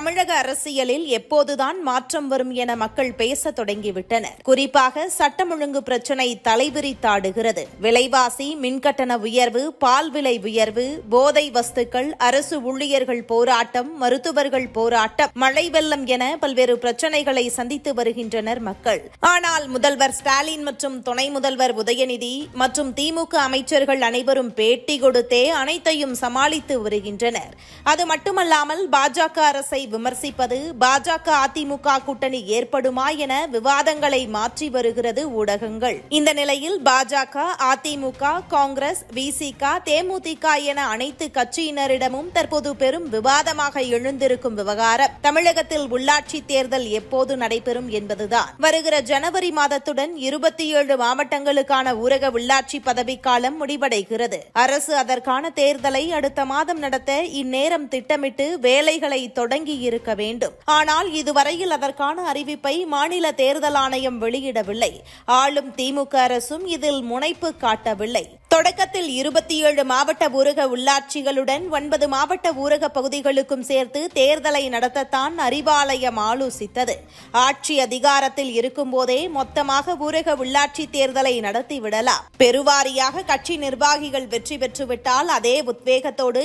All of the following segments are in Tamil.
தமிழக அரசியலில் எப்போதுதான் மாற்றம் வரும் என மக்கள் பேச தொடங்கிவிட்டனர். குறிப்பாக சட்டம் ஒழுங்கு பிரச்சினை தலைவிரித்தாடுகிறது. விலைவாசி, மின்கட்டண உயர்வு, பால் விலை உயர்வு, போதை வஸ்துக்கள், அரசு ஊழியர்கள் போராட்டம், மருத்துவர்கள் போராட்டம், மழை வெள்ளம் என பல்வேறு பிரச்சினைகளை சந்தித்து வருகின்றனர் மக்கள். ஆனால் முதல்வர் ஸ்டாலின் மற்றும் துணை முதல்வர் உதயநிதி மற்றும் திமுக அமைச்சர்கள் அனைவரும் பேட்டி கொடுத்தே அனைத்தையும் சமாளித்து வருகின்றனர். அது மட்டுமல்லாமல் பாஜக அரசை விமர்சிப்பது, பாஜக அதிமுக கூட்டணி ஏற்படுமா என விவாதங்களை மாற்றி வருகிறது ஊடகங்கள். இந்த நிலையில் பாஜக, அதிமுக, காங்கிரஸ், விசிக, தேமுதிக என அனைத்து கட்சியினரிடமும் தற்போது பெரும் விவாதமாக எழுந்திருக்கும் விவகாரம் தமிழகத்தில் உள்ளாட்சி தேர்தல் எப்போது நடைபெறும் என்பதுதான். வருகிற ஜனவரி மாதத்துடன் 27 மாவட்டங்களுக்கான ஊரக உள்ளாட்சி பதவிக்காலம் முடிவடைகிறது. அரசு அதற்கான தேர்தலை அடுத்த மாதம் நடத்த இந்நேரம் திட்டமிட்டு வேலைகளை தொடங்கி இருக்க வேண்டும். ஆனால் இதுவரையில் அதற்கான அறிவிப்பை மாநில தேர்தல் ஆணையம் வெளியிடவில்லை. ஆளும் திமுக அரசும் இதில் முனைப்பு காட்டவில்லை. தொடக்கத்தில் 27 மாவட்ட ஊரக உள்ளாட்சிகளுடன் 9 மாவட்ட ஊரக பகுதிகளுக்கும் சேர்த்து தேர்தலை நடத்தத்தான் அறிவாலயம் ஆலோசித்தது. ஆட்சி அதிகாரத்தில் இருக்கும்போதே மொத்தமாக ஊரக உள்ளாட்சி தேர்தலை நடத்திவிடலாம். பெருவாரியாக கட்சி நிர்வாகிகள் வெற்றி பெற்றுவிட்டால் அதே உத்வேகத்தோடு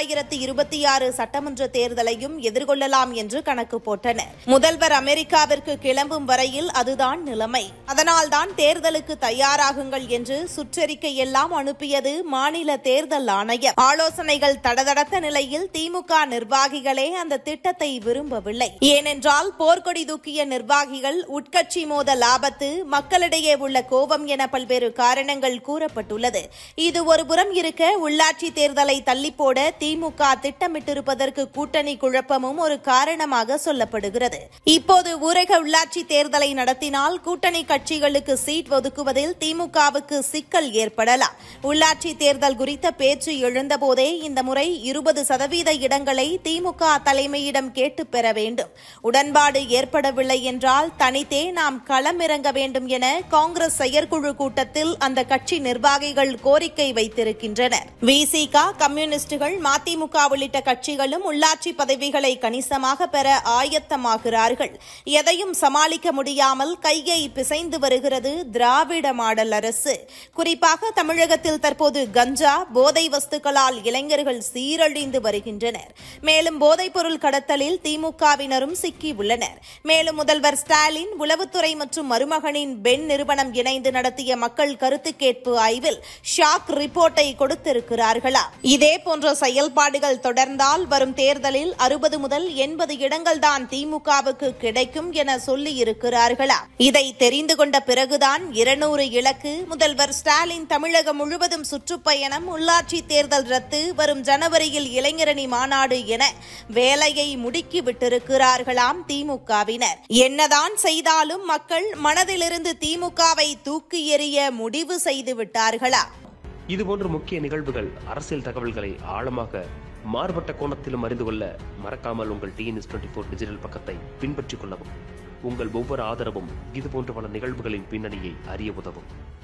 2026 சட்டமன்ற தேர்தலையும் எதிர்கொள்ளலாம் என்று கணக்கு போட்டனர். முதல்வர் அமெரிக்காவிற்கு கிளம்பும் வரையில் அதுதான் நிலைமை. அதனால்தான் தேர்தலுக்கு தயாராகுங்கள் என்று சுற்றறிக்கை எல்லாம் அனுப்பியது மாநில தேர்தல் ஆணையம். ஆலோசனைகள் தடதடத்த நிலையில் திமுக நிர்வாகிகளே அந்த திட்டத்தை விரும்பவில்லை. ஏனென்றால் போர்க்கொடி தூக்கிய நிர்வாகிகள் உட்கட்சி மோதல் ஆபத்து, மக்களிடையே உள்ள கோபம் என பல்வேறு காரணங்கள் கூறப்பட்டுள்ளது. இது ஒருபுறம் இருக்க உள்ளாட்சி தேர்தலை தள்ளிப்போட திமுக திட்டமிட்டிருப்பதற்கு கூட்டணி குழப்பமும் ஒரு காரணமாக சொல்லப்படுகிறது. இப்போது ஊரக உள்ளாட்சி தேர்தலை நடத்தினால் கூட்டணி கட்சிகளுக்கு சீட் ஒதுக்குவதில் திமுகவுக்கு சிக்கல் ஏற்படலாம். உள்ளாட்சி தேர்தல் குறித்த பேச்சு எழுந்தபோதே இந்த முறை 20% இடங்களை திமுக தலைமையிடம் கேட்டு பெற வேண்டும். உடன்பாடு ஏற்படவில்லை என்றால் தனித்தே நாம் களமிறங்க வேண்டும் என காங்கிரஸ் செயற்குழு கூட்டத்தில் அந்த கட்சி நிர்வாகிகள் கோரிக்கை வைத்திருக்கின்றனர். விசிக, கம்யூனிஸ்டுகள், மதிமுக உள்ளிட்ட கட்சிகளும் உள்ளாட்சி பதவிகளை கணிசமாக பெற ஆயத்தமாகிறார்கள். எதையும் சமாளிக்க முடியாமல் கையை பிசைந்து வருகிறது திராவிட மாடல் அரசு. குறிப்பாக தமிழகத்தில் தற்போது கஞ்சா, போதை வஸ்துக்களால் இளைஞர்கள் சீரழிந்து வருகின்றனர். மேலும் போதைப் பொருள் கடத்தலில் திமுகவினரும் சிக்கி உள்ளனர். மேலும் முதல்வர் ஸ்டாலின் உளவுத்துறை மற்றும் மருமகனின் பென் நிறுவனம் இணைந்து நடத்திய மக்கள் கருத்து கேட்பு ஆய்வில் ஷாக் ரிப்போர்ட்டை கொடுத்திருக்கிறார்களா? இதே போன்ற செயல்பாடுகள் தொடர்ந்தால் வரும் தேர்தலில் 60 முதல் 80 இடங்கள் தான் திமுகவுக்கு கிடைக்கும் என சொல்லி இருக்கிறார்களா? இதை தெரிந்து கொண்ட பிறகுதான் 200 இலக்கு, முதல்வர் ஸ்டாலின் தமிழகம் முழுவதும் சுற்றுப்பயணம், உள்ளாட்சி தேர்தல் ரத்து, வரும் ஜனவரியில் இளைஞரணி மாநாடு என வேலையை முடுக்கிவிட்டிருக்கிறார்களாம் திமுகவினர். என்னதான் செய்தாலும் மக்கள் மனதிலிருந்து திமுகவை தூக்கி எறிய முடிவு செய்து விட்டார்களா? இதுபோன்ற முக்கிய நிகழ்வுகள், அரசியல் தகவல்களை ஆழமாக மாறுபட்ட கோணத்திலும் அறிந்து கொள்ள மறக்காமல் உங்கள் TNS24 டிஜிட்டல் பக்கத்தை பின்பற்றிக் கொள்ளவும். உங்கள் ஒவ்வொரு ஆதரவும் இதுபோன்ற பல நிகழ்வுகளின் பின்னணியை அறிய உதவும்.